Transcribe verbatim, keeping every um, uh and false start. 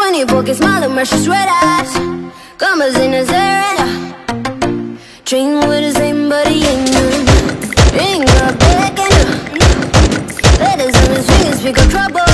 twenty pockets, smile and rush red eyes. Commas in his head. Dream with the same body ain't none. Ring up, begging. Letters on his fingers, pick up trouble.